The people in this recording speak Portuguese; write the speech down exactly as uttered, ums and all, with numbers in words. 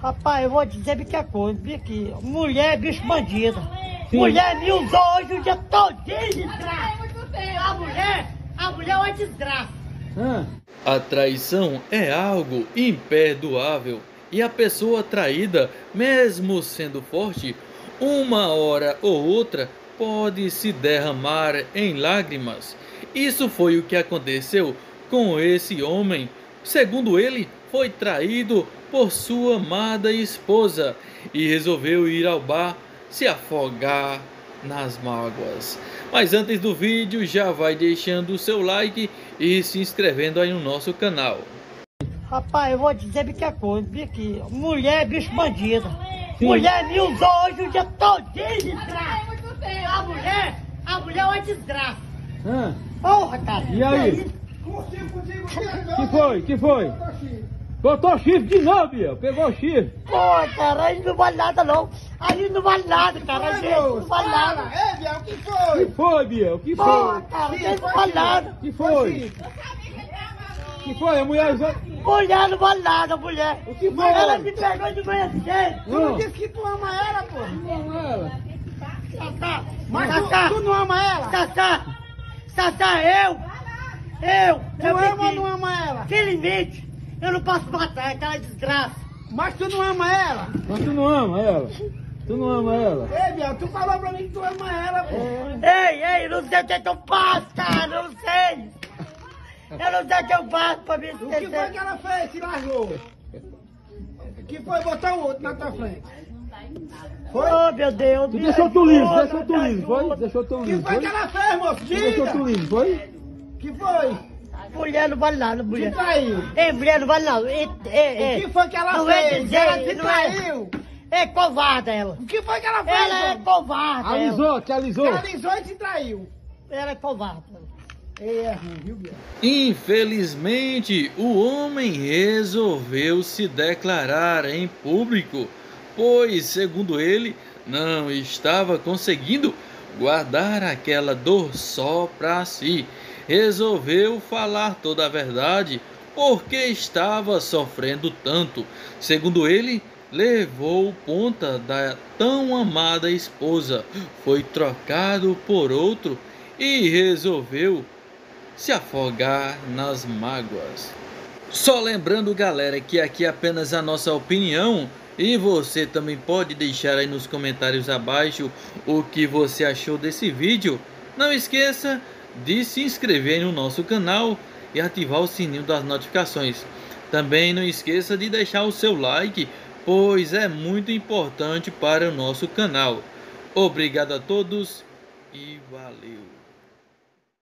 Rapaz, eu vou dizer que é coisa, que mulher é bicho bandida. Sim. Mulher me usou hoje o dia todinho, desgraça. A mulher, a mulher é uma desgraça. Ah. A traição é algo imperdoável e a pessoa traída, mesmo sendo forte, uma hora ou outra pode se derramar em lágrimas. Isso foi o que aconteceu com esse homem. Segundo ele, foi traído por sua amada esposa e resolveu ir ao bar se afogar nas mágoas. Mas antes do vídeo, já vai deixando o seu like e se inscrevendo aí no nosso canal. Rapaz, eu vou dizer que é coisa, que mulher é bicho bandida. Sim. Mulher me usou hoje o dia todinho, desgraça. A mulher, a mulher é uma desgraça. Ah. Porra, cara. E aí? Que foi? Que foi? Botou chifre de novo, Biel. Pegou chifre. Pô, cara, aí não vale nada não. Aí não vale nada, cara. A gente não vale nada. É, Biel, o que foi? Que foi, Biel? Que Pô, foi? cara, a gente não vale nada. Que foi? Que foi? A mulher usou... Mulher não vale nada, mulher. O que foi? Ela me pegou de manhã cedo. Tu não disse que tu ama ela, pô. Não, ela. Cacá, Mas Cacá, tu, tu não ama ela? Cacá, Cacá, eu, eu, Tu eu ama ou me não ama ela? Tem limite. Eu não posso matar, é aquela desgraça. Mas tu não ama ela? Mas tu não ama ela? Tu não ama ela? Ei, Biel, tu falou pra mim que tu ama ela, pô. Ei, ei, não sei o que, que eu faço, cara, eu não sei. Eu não sei o que eu faço pra me O que foi que esquecer. ela fez? Se largou. O que foi? Botou o outro na tua frente. Foi? Oh, meu Deus. Tu me deixou tu ajuda, liso, deixou tu me liso, foi? ajuda. Deixou tu O que liso, foi foi? que ela fez, moço? Tu deixou tu Diga. liso, foi? O que foi? Mulher não vale nada, Te mulher. traiu. Ei, mulher não vale nada. Ei, ei, O que foi que ela não é fez? dizer, Ela te não é. traiu. É covarda ela. O que foi que ela fez? Ela é mano? covarde. ela. Alisou, te alisou. Ela alisou e te traiu. Ela é covarde. Ei, é ruim, viu, Biel? Infelizmente, o homem resolveu se declarar em público, pois, segundo ele, não estava conseguindo guardar aquela dor só para si. Resolveu falar toda a verdade porque estava sofrendo tanto. Segundo ele, levou ponta da tão amada esposa, foi trocado por outro e resolveu se afogar nas mágoas. Só lembrando, galera, que aqui é apenas a nossa opinião e você também pode deixar aí nos comentários abaixo o que você achou desse vídeo. Não esqueça de se inscrever no nosso canal e ativar o sininho das notificações. Também não esqueça de deixar o seu like, pois é muito importante para o nosso canal. Obrigado a todos e valeu!